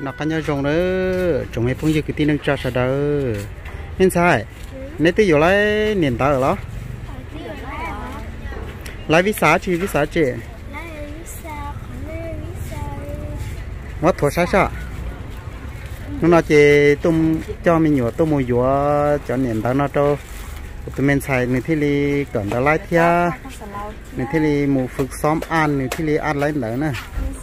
nó cá nhau rồng đó trồng mấy phong dư cái tin đang cho sao đó nên sai nên tôi vô lấy niềm tao ở đó lấy visa chị mất thua sao sao nó nói chị tung cho mình nhựa tung mùi dùa cho niềm tao nó cho tụi mình xài nửa thi li cẩn đã lái thia nửa thi li mù phực xóm ăn nửa thi li ăn lấy nữa nè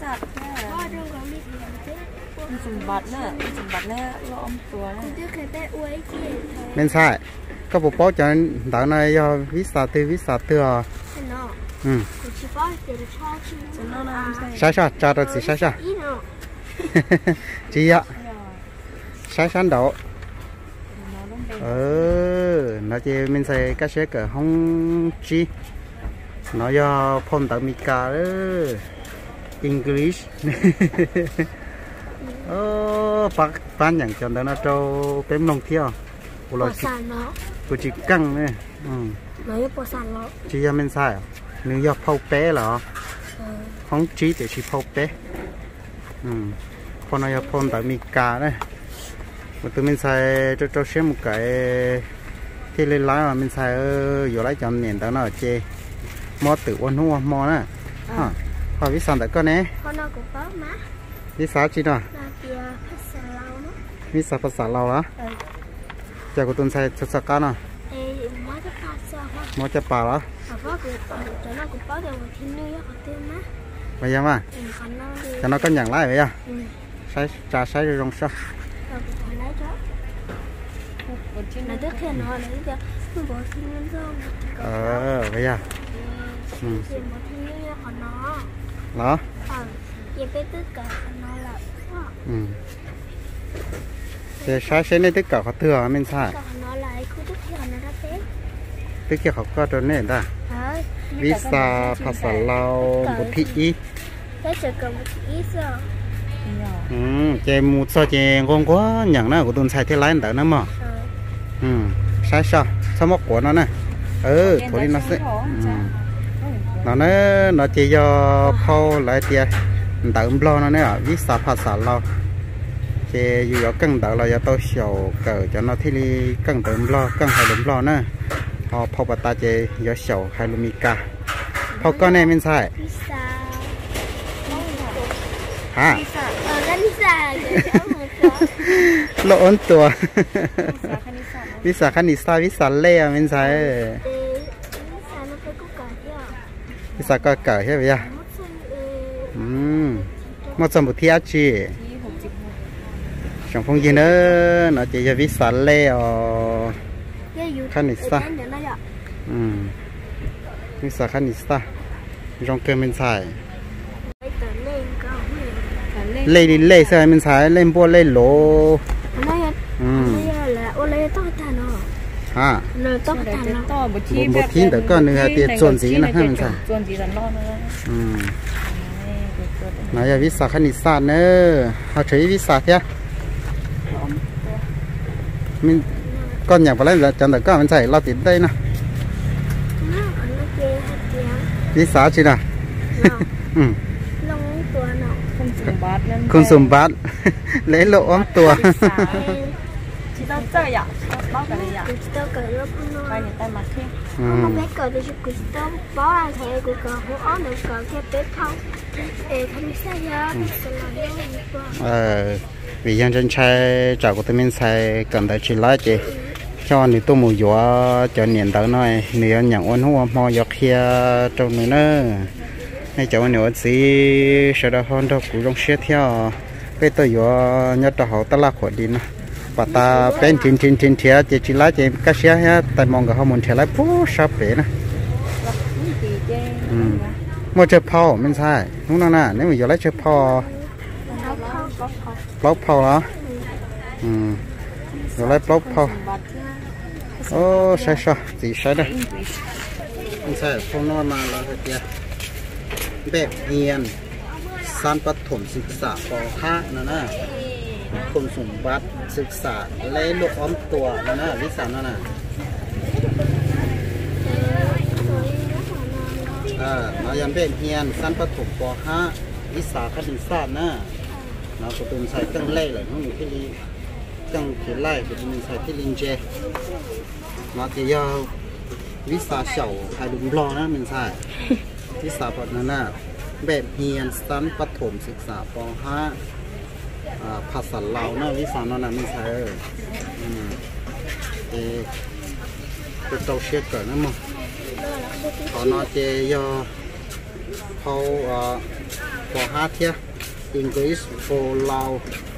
mình xài có bộ bó cho tao này do visa tư sai sao cho được gì sai sao chị ạ sai sán độ nó chỉ mình sẽ các sẽ cỡ không chi nó do phong tạo Mika đó English bán nhận cho nó trâu bém nông theo của chị căng này chị mình sai nếu do phao bé là không chỉ để chị phao bé phong nó phong tạo Mika đấy mà tụi mình xài cho xem một cái thì lên lái mà mình xài vô lái chọn nền đó nó ở chê mò tự ôn hua mò nè họ biết sao tại con nè biết sao chi nào biết sao phát xả lâu đó chả có tuần xài sạc cá nào mò chả bà đó bây giờ mà cho nó có nhận lái vậy à sai trà sai rồi rong sao bây giờ đó thì sai sẽ nên tất cả họ thừa mình sai tất cả họ có cho nên ta visa pasal lao một thị chị một số chị ngon quá nhận nó của tôi xài thế lái nữa nữa mà sai sao móc của nó nè thôi đi nó sẽ nó chỉ do phao lại tiền tự lo nó nè visa pasal lo chị dù có cân tự là do tôi sầu cờ cho nó thì đi cân tự lo cân hai đúng lo nè họ phao bát ta chị do sầu hai lumika phao con này mình xài hả lộ ấn tua visa visa lê mình xài visa có cỡ thế bây giờ một trăm một thia chi trong phong gì nữa nó chỉ cho visa lê Khanisa visa Khanisa trong kia mình xài lê sao mình xài lên bua lên lỗ một thiên được con nữa thì chuẩn gì nữa mình xài nói là visa Khanisa nữa họ thấy visa thế mình con nhà vào lấy là chẳng được con mình xài lo tiền đây nè visa chứ nào con sùng bát lấy lộ ấm tua vì dân dân trai chào của tụi mình xài cần tới chỉ lái chị cho người tôi mua gió cho niệm tới nói nếu nhận ôn hua mò giọt kia trong nữa hay cháu nữa gì sau đó hơn đâu cũng trong xe theo cái tôi vừa nhớ cho họ ta là khỏi đi nè và ta bên trên thia chỉ lái chỉ cái xe ha tại mong cái họ muốn thia lái phú sắp về nè mua chơi phao mình sai đúng không nè nếu mà giờ lấy chơi phao bóc phao đó rồi lấy bóc phao sai gì sai đây mình sai phao nó mà là cái kiaแบบเรียนสั้นประถมศึกษาป .5 นั่นนะคุณสมบัติศึกษาและลูกอ้อมตัวนั่นนะวิสานั่นนะเรายังแบบเรียนสั้นประถมป .5 วิสาคณิตศาสตร์นะ nó có tụi mình xài căng lê là nó một cái ly căng cái lê của tụi mình xài cái linh tre nó thì do visa sầu hay đúng lo đó mình xài visa bật nó nèแบบเรียนชั้นประถมศึกษาป .5 ภาษาลาวนะวิชานั้นไม่ใช่เป็นตัวเชื่อเกิดนั่นมั้งตอนนั้นเจยอเขาป .5 เทีย English for ลาว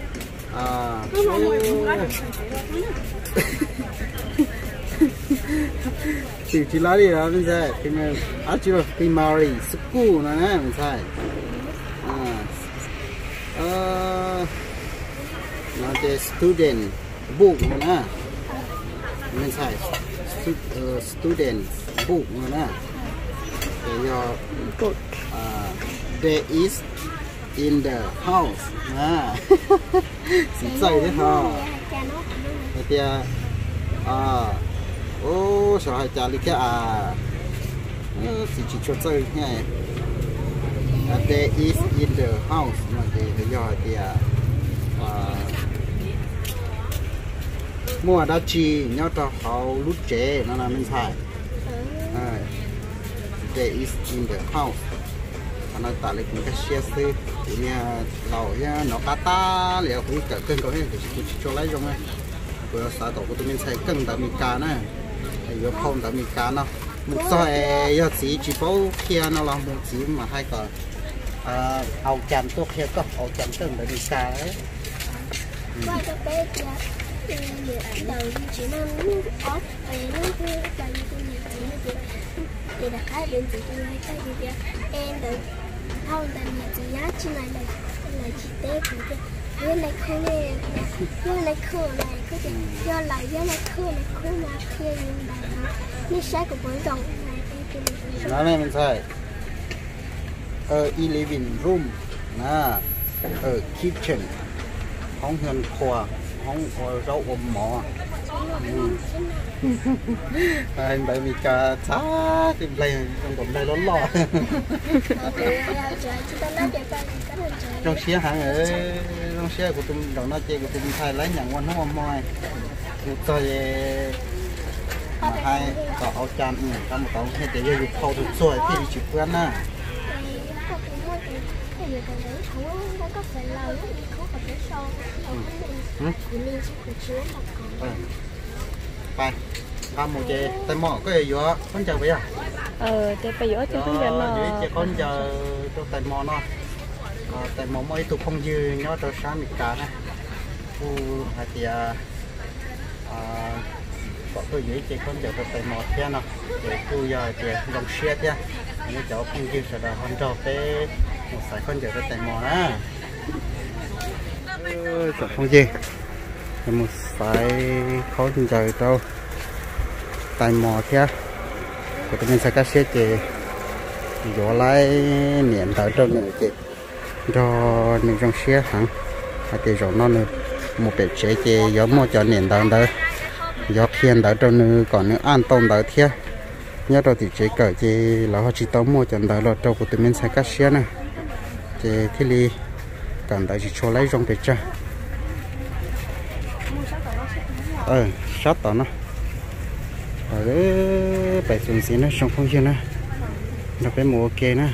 สิ่งที่เราเรียนไม่ใช่ที่มันอาจจะ primary school นะไม่ใช่เราจะ student book นะไม่ใช่ student book นะแต่ยอ book there is in the house นะสิใจด้วยฮะแต่เดียโอ้สาวจาริกาสิจิชดใจไง there is in the house นะเดียยอเดียมั่วดัชชีเนาะต่อเขาลุดเจนั่นน่ะไม่ใช่ there is in the house อันนั้นตาเล็กมันก็เชียร์ซื้อทีนี้เราเนี่ยนกตาเหลียวคุยกับเกินก็ให้กูช่วยไล่ยังไงกูสาตัวกูต้องมีใช้เกินแต่มีการนะไอ้ยกพงแต่มีการเนาะมุกซอยยอดสีจีโป้เคียนเราลองมุกสีมาให้ก่อนเอาจานตัวเคียก็เอาจานเกินแต่มีการว่าจะไปจะđầu chỉ năng off nó cứ tại vì tôi nhìn thấy nó thì đặt cái bên chị tôi lấy cái gì vậy em được không tại vì chị giá chứ này là chị té của tôi với này không nghe với này khô này có thể do lại với này khô mà khi nhưng mà nó sẽ của bốn đồng này này mình thấy living room nè kitchen không hơn khoa không rau ôm mỏ anh tại vì cả cha tìm lại trong cổng đây lớn lo trong xe hàng ở trong xe của tôi đầu nó chơi của tôi thay lấy nhận quan không mỏi tôi hai cậu áo chan cam cậu hay để vô khâu được rồi thì đi chụp quen naไปทำหมูเจแต่หม้อก็อยู่con chờ bây giờ để bây giờ thì con giờ nó con chờ cho tại mò nó tại mò mấy tụ không dư nhớ cho sáng mình cả này u thì có tôi dưới chị con chờ cho tại mò thế nào để tôi giờ thì dòng xe thế nó cháu không dư sẽ là con cho cái một sải con chờ cho tại mò đó không gì một sải khó chờ đâu tại mò thế của tụi mình sẽ cắt xe chị gió lái niệm tới trong này chị cho những trong xe hẳn thì rồi nó một bể chế chị gió mua cho niệm tới đây gió khiên tới trong này còn nữa an toàn tới thế nhớ rồi thì chế cởi chị là họ chỉ tóm mua cho tới là trong của tụi mình sẽ cắt xe này chị thì đi cần tới chỉ cho lấy trong bể cha sát tao nó ở đấy phải dùng gì nó trong không gian nữa nó phải mua ok nữa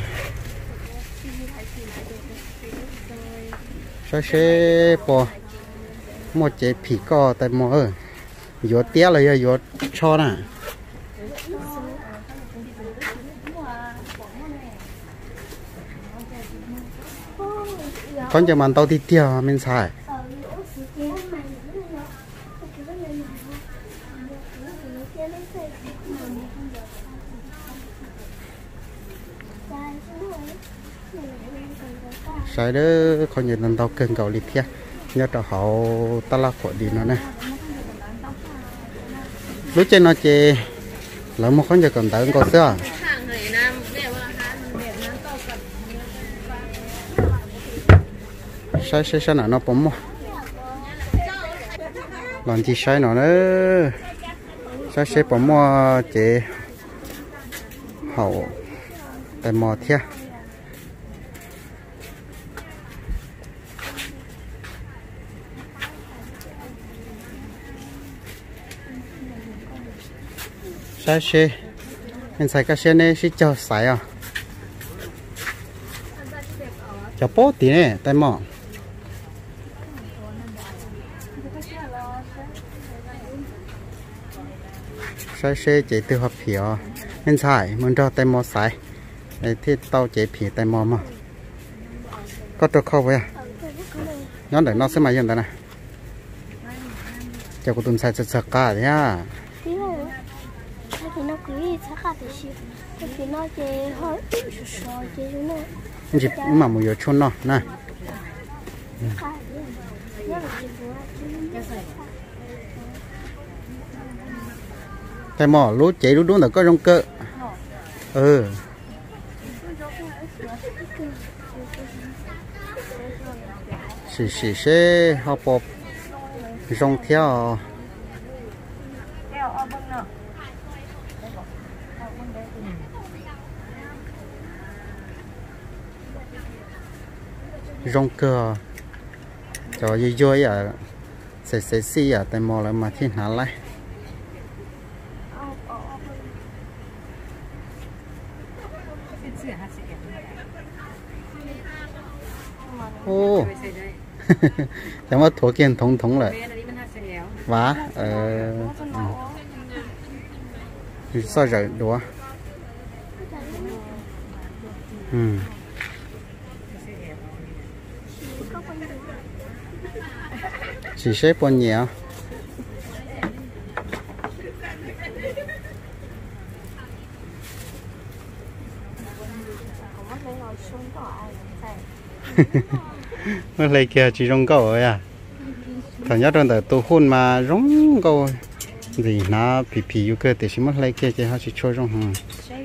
sao sẽ bỏ một chế phỉ co tại mua ở gió té là gió cho nè con cho mình tao đi tiêu mình xài sai đó con nhìn lần đầu cần cầu liệt kia nhớ cho họ ta la khỏi đi nó nè lúc trên nó chê là một con giờ còn tới con xưa sai nào nó bấm làm gì sai nó nữa sai bấm mua chê hậu tại mò thiệt sai xe mình xài cái xe này sẽ cho xài à cho bó tí này tay mỏ sai xe chỉ từ hộp phía mình xài mình cho tay mỏ xài để thiết tao chỉ phía tay mỏ mà có trâu khâu vậy à nhón để nó sẽ mày hiện tại này cho cô tụi xài sơ cả đấy à thì nó cứ chắc là thì nó chơi hơi sôi chơi nó dịp mà một giờ chôn nó nè cái mỏ lúa chạy lúa đúng là có trong cơ xì xe học bột rong theo rong cơ cho vui vui à sẽ xì à tại mò lại mà thiên hạ lại ô chẳng có thua kiên thống lại vá sao rồi đùa chỉ xếp con nhẹ nó lấy kia chỉ trong câu rồi à thằng nhóc trong đời tôi hôn mà rong câu gì nó phì phì yêu cơ thì chỉ mất lấy kia chỉ họ chỉ cho trong hàng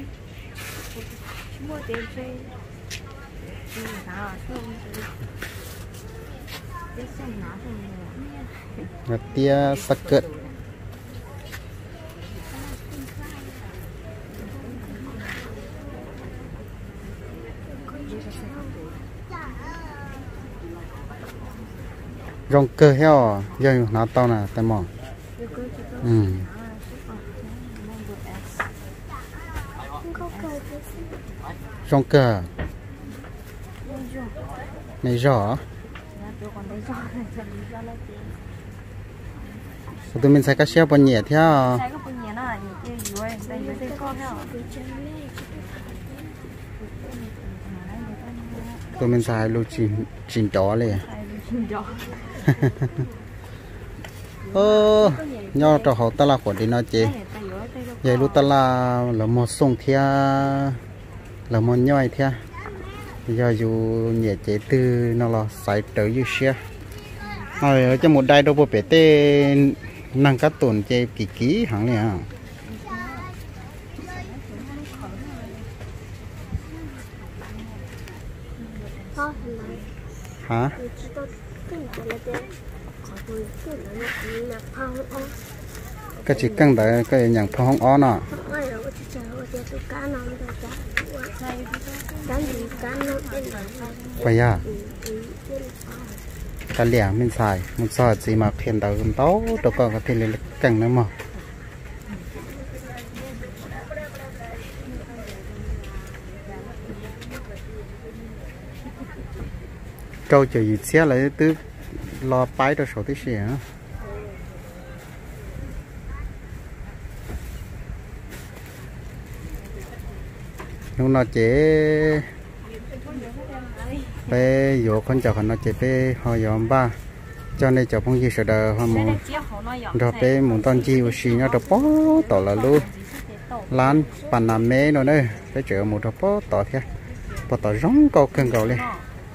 và tia sắc cợt rong cơ heo giờ nó to nè tay mỏ rong cơ này rõ tụi mình xài cá xeo bò nhẹ theo tụi mình xài lô chín chó liền nho trò hậu ta là của đi nó chị vậy lúc ta là một sông theo là một nhoi theo giờ dù nhẹ chế từ nó là sai tới như xe rồi ở trong một đai đâu bộ bể tê năng các tồn chế kỳ ký hẳn này à hả cái chỉ căng đấy cái nhàng phong ó nọ vậy à cái lẻ mình xài một sợi gì mà phiền đầu gần tấu đâu có thể lên căng nữa mà trâu chờ gì xe lại từ lo bái cho số tí xe lúc nó chế bé vô con chào nó chế bé họ dọn ba cho nên chào phong gì sợ đời họ muốn rồi bé muốn toàn chi của xì nó được bó tỏ là luôn lan bàn làm mé nó đây bé chở một đợt bó tỏ thế bó tỏ giống câu cân cầu lên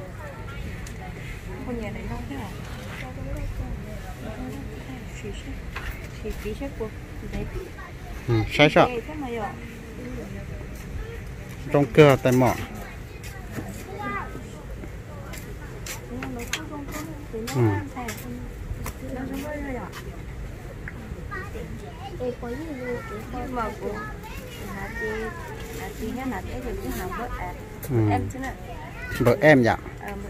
sai sợ trong cơ tay mỏ vợ em dạ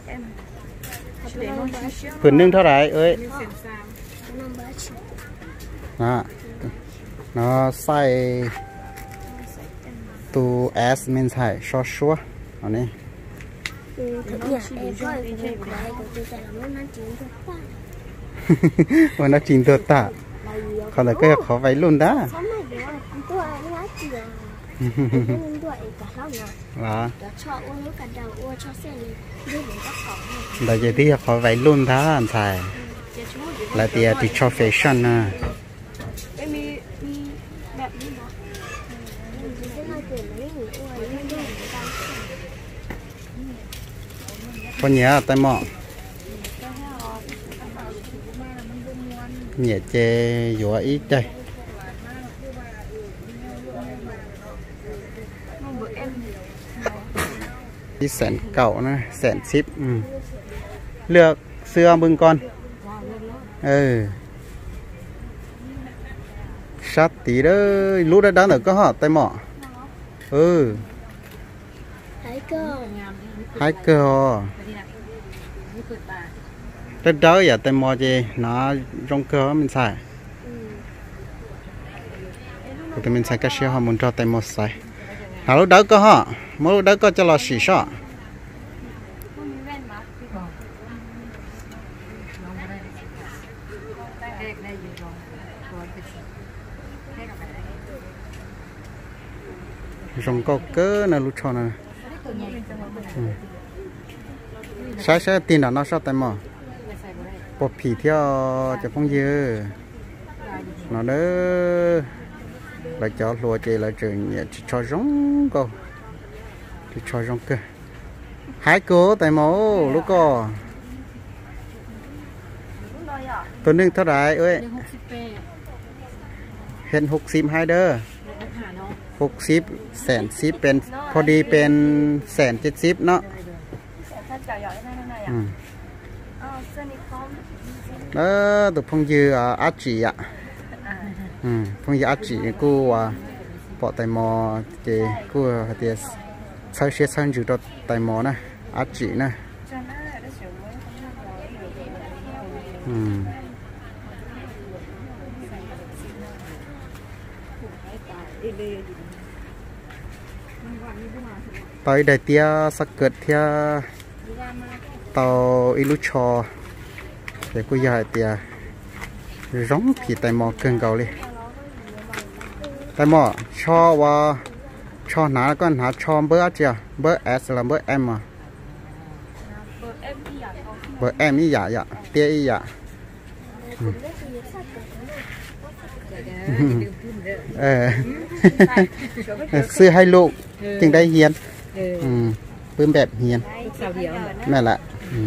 phần nương ท่าไหร่ ơi nó xay tu s mình xài so xua ở đây thật nhỉ em coi cái này của tôi sẽ làm nó chín thật ta mà nó chín thật ta còn là cái khó váy luôn đó là đại vậy thì khó váy luôn đó anh xài là tiền thì cho fashion à có nhớ tay mọ nhẹ chê dũa ít đây đi sẹn cậu nữa sẹn ship lược xưa bưng con sát tí đó lúc đó đang ở có họ tay mọ hai cơ rất đỡ giờ tay mò gì nó trong cơ mình xài thì mình xài cái xe họ muốn cho tay mò xài lúc đỡ có họ lúc đỡ có cho là xỉ sọ trong có cơ là lúc cho này sai tiền là nó sao tay mò bộ phỉ theo cho phong dư nó đỡ là cho lúa chỉ là trường nhẹ cho giống cô thì cho giống cơ hai cố tay mò lúc co tôiนึง เท่าไหร่ เอ้ย เห็น60ให้เด้อ60แสน10เป็นพอดีเป็น170เนาะtụi phong dư ác chỉ ạ phong dư ác chỉ cô bỏ tay mò thì cô thì sau khi sang dư cho tay mò nè ác chỉ nè tới đây tia sắc cật theo tàu ilu cho để cô dài tia giống thì tay mò cân cầu đi tay mò cho và cho ná con hả cho bữa chưa bữa s là bữa em mà bữa em ý dạ dạ tia ý dạ xưa hay lụ chừng đây hiền bướm đẹp hiền mẹ lại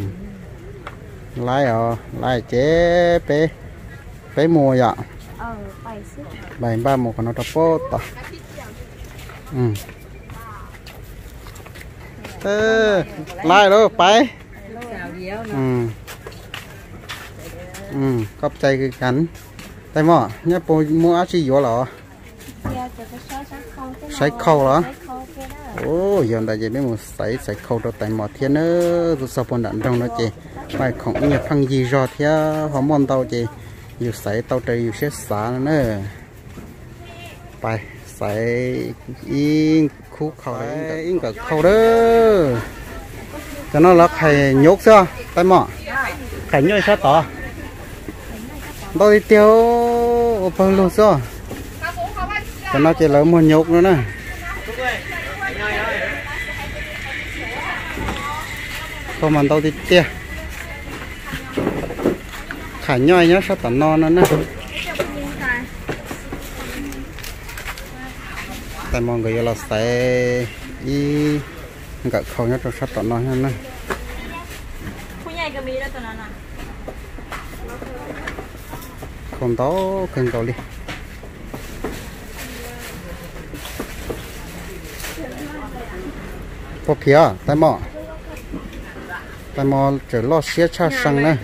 lái chế bé mùa dạ bảy ba một con nó tập bố tỏ lái đó phải cọp chay cái cắn tay mỏ nhá bố mua áo chi vô lọ sấy khâu đó ô giờ đây chỉ biết một sấy khâu cho tay mỏ thiên nữa rồi sau phần đạn trong nó chị phải không như phăng gì rồi thì họ mòn tàu chị nhiều sấy tàu trời nhiều xét xả nữa phải sấy in khu khâu đấy in cả khâu đó cho nó là khai nhốt chưa tay mỏ khai nhốt sao tỏ tôi đi tiêu phần luôn sao cho nó chỉ là một nhục nữa nè không mà tôi đi tiêu khải nhoi nhá sao tận non nữa nè tại mọi người là sẽ đi gặp khâu nhá cho sao tận non hơn nè không tó cần cầu đi có kia tay mò trở lo xé cha sang nè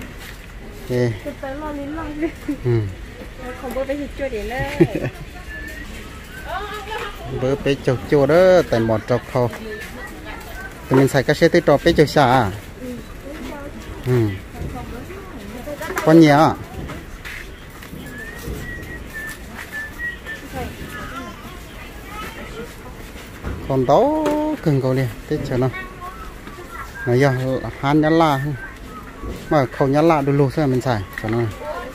bữa bé chầu chua đó tay mò trọc khâu tụi mình xài cái xe tới trọc bé chầu xả con nhẹ còn đó cần cầu liền tết chờ nó giờ han nhá la mà không nhá la đôi lúc sẽ mình xài cho nó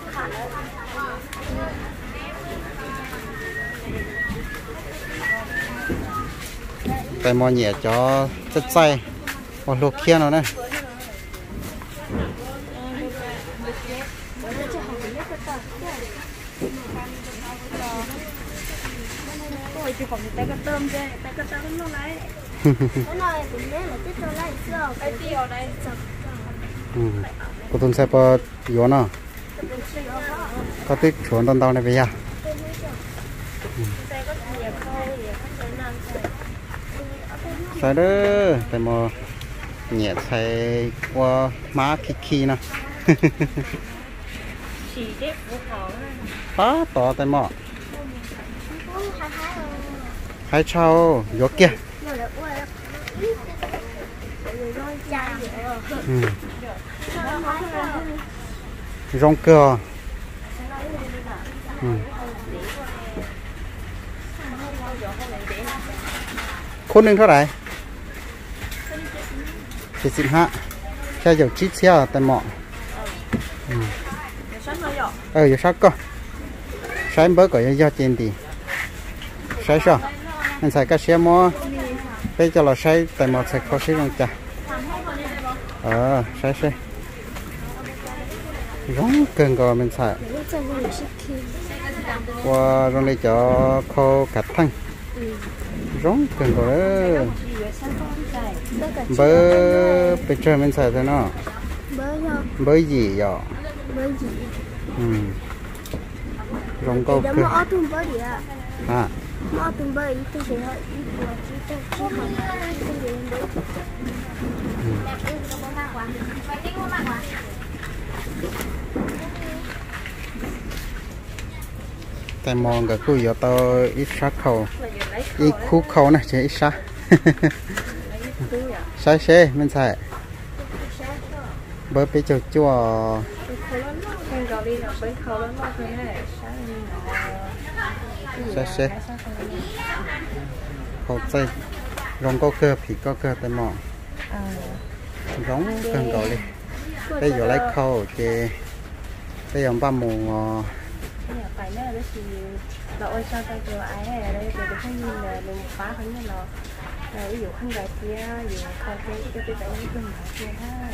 tại mò nhẹ cho chất say một luộc kia nó này chỉ còn tay cái tôm chứ, tay cái tôm nó lấy. Cái này cũng đấy là cái tôi lấy sữa, cái tiêu đây. cô tuân sẽ bỏ gió nó, có tích chuẩn tận tàu này bây giờ. Sai đó, tại mà nhẹ sai qua má kiki nè. Chỉ đẹp vô khó. Đó, to tại mà. Hai cháu gió kia. Rong cơ. Khôn đừng thôi đấy. Chị xin hạ. Cho dầu chít xe tại mọ. Giờ sát cơ. Sáng bớt gọi do trên thì. Sáng sao? Mình xài cái xe mò. Bây giờ là sáng tại mọ sẽ có xe rong chà. Sáng xe. Rong cần gọi mình xài. Qua rong đây cho khô cắt thăng. Rong cần gọi đó. Bơ bây giờ mình xài thế nào? Bơ gì vậy? Rong câu cơ. À. Tại mòn cái khu giờ tao ít sát khẩu, ít khu khẩu này chỉ ít sát. Sai xe mình xài. Bơ bây giờ chua. Sai xe. Khẩu dây. Rong có cơ thì có cơ tại mòn. Rong cần gọi đi. Bây giờ lấy khẩu thì bây giờ ba mùa. Phải nữa đó thì là ôi sao tay của ai ở đây thì không nhìn là mình phá không như là ví dụ không gài kia ví dụ không thấy cái tay nó đừng kia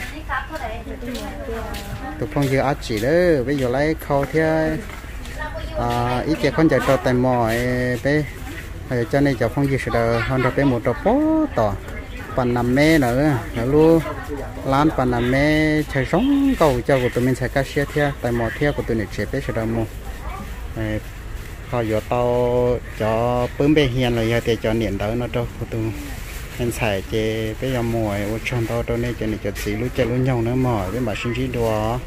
ha tụi phong giờ ắt chỉ đó bây giờ lấy khâu theo ít trẻ con chạy trò tay mỏi bé cho nên cho phong giờ sẽ được hơn được bé một trò bó tỏ phần nằm mê nữa là luôn lan phần nằm mê chạy sống cầu cho của tụi mình sẽ cắt xe theo tay mỏi theo của tụi này chế bé sẽ được mua họ giờ tao cho bướm bê hiền là giờ thì cho niệm đó nó đâu tụi mình xài chế bây giờ mùa ở trong tao đâu nên cho nên cho xí lúc chơi lúc nhau nữa mỏi với bà sinh trí đùa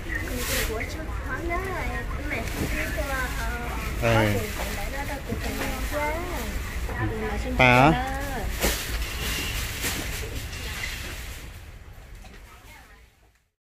bà